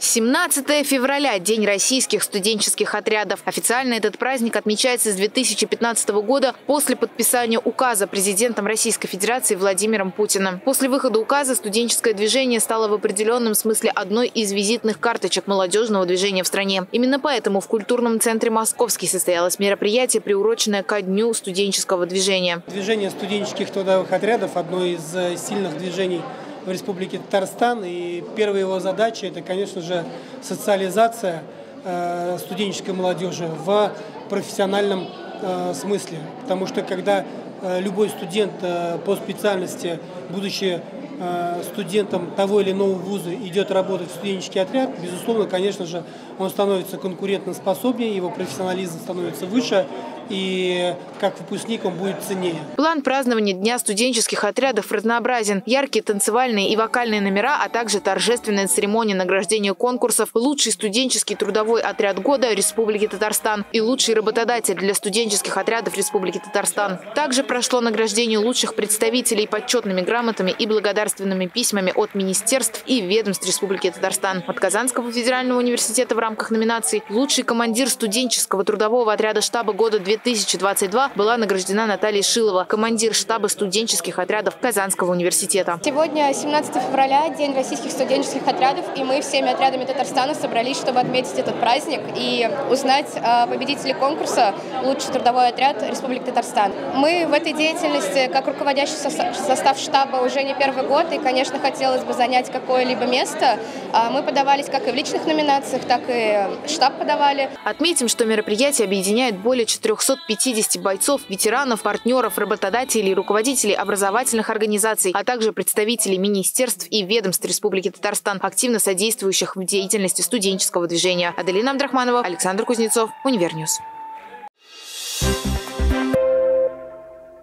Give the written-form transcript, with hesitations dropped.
17 февраля – День российских студенческих отрядов. Официально этот праздник отмечается с 2015 года после подписания указа президентом Российской Федерации Владимиром Путиным. После выхода указа студенческое движение стало в определенном смысле одной из визитных карточек молодежного движения в стране. Именно поэтому в культурном центре «Московский» состоялось мероприятие, приуроченное ко Дню студенческого движения. Движение студенческих трудовых отрядов – одно из сильных движений в Республике Татарстан. И первая его задача – это, конечно же, социализация студенческой молодежи в профессиональном смысле. Потому что когда любой студент по специальности, будучи студентом того или иного вуза, идет работать в студенческий отряд, безусловно, конечно же, он становится конкурентоспособнее, его профессионализм становится выше, и как выпускник он будет ценнее. План празднования Дня студенческих отрядов разнообразен. Яркие танцевальные и вокальные номера, а также торжественная церемония награждения конкурсов «Лучший студенческий трудовой отряд года Республики Татарстан» и «Лучший работодатель для студенческих отрядов Республики Татарстан». Также прошло награждение лучших представителей почетными грамотами и благодарственными письмами от министерств и ведомств Республики Татарстан. От Казанского федерального университета в рамках номинации «Лучший командир студенческого трудового отряда штаба года 2022» была награждена Наталья Шилова, командир штаба студенческих отрядов Казанского университета. Сегодня 17 февраля, День российских студенческих отрядов, и мы всеми отрядами Татарстана собрались, чтобы отметить этот праздник и узнать победителей конкурса «Лучший трудовой отряд Республики Татарстан». Мы в этой деятельности, как руководящий состав штаба, уже не первый год, и, конечно, хотелось бы занять какое-либо место. Мы подавались как и в личных номинациях, так и штаб подавали. Отметим, что мероприятие объединяет более 450 бойцов, ветеранов, партнеров, работодателей, руководителей образовательных организаций, а также представителей министерств и ведомств Республики Татарстан, активно содействующих в деятельности студенческого движения. Аделина Абдрахманова, Александр Кузнецов, Универньюз.